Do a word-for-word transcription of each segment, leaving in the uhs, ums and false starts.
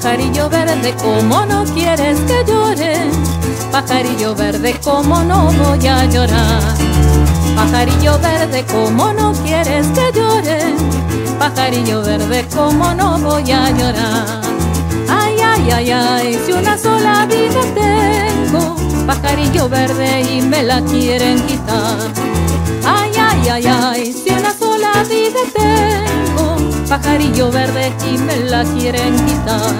Pajarillo verde, ¿cómo no quieres que llore? Pajarillo verde, ¿cómo no voy a llorar? Pajarillo verde, ¿cómo no quieres que llore? Pajarillo verde, ¿cómo no voy a llorar? Ay, ay, ay, ay, si una sola vida tengo, pajarillo verde, y me la quieren quitar. Ay, ay, ay, ay, si una sola vida tengo, pajarillo verde, y me la quieren quitar.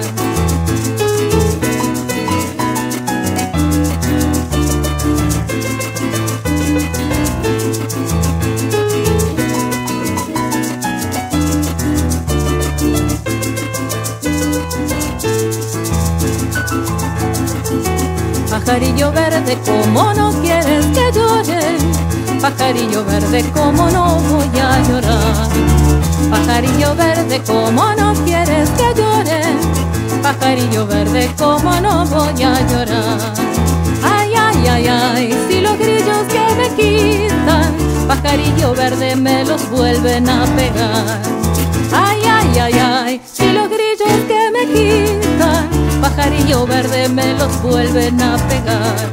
Pajarillo verde, ¿cómo no quieres que llore? Pajarillo verde, ¿cómo no voy a llorar? Pajarillo verde, ¿cómo no quieres que llore? Pajarillo verde, ¿cómo no voy a llorar? Ay, ay, ay, ay, si los grillos que me quitan, pajarillo verde, me los vuelven a pegar. Ay, ay, ay, ay, si los grillos que me quitan, pajarillo verde, me los vuelven a pegar.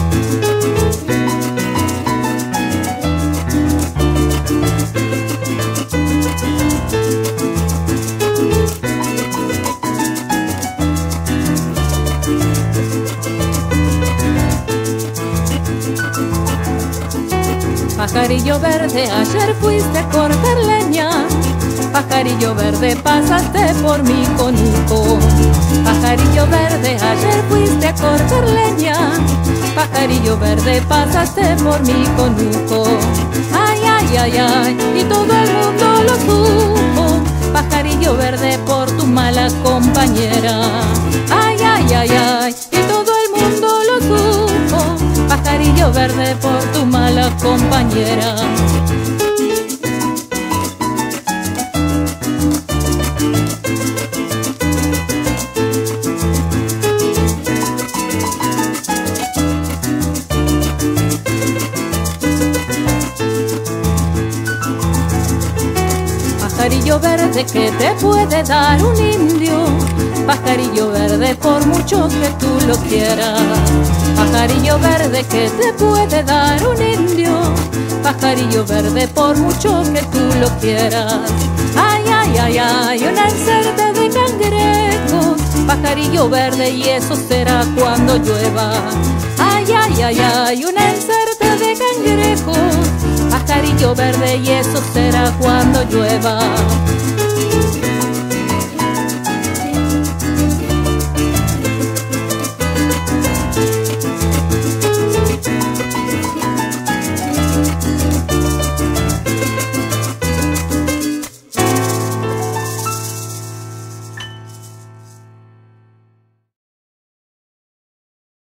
Pajarillo verde, ayer fuiste a cortar leña, pajarillo verde, pasaste por mi conuco. Pajarillo verde, ayer fuiste a cortar leña, pajarillo verde, pasaste por mi conuco. Ay, ay, ay, ay, y todo el mundo lo supo, pajarillo verde, por tu mala compañera. Ay, ay, ay, ay, y todo el mundo lo supo, pajarillo verde, por tu mala compañera. Pajarillo verde, ¿qué te puede dar un indio? Pajarillo verde, por mucho que tú lo quieras. Pajarillo verde, ¿qué te puede dar un indio? Pajarillo verde, por mucho que tú lo quieras. Ay, ay, ay, ay, una encerda de cangrejos, pajarillo verde, y eso será cuando llueva. Ay, ay, ay, ay, una encerda de cangrejos, pajarillo verde, y eso será cuando llueva.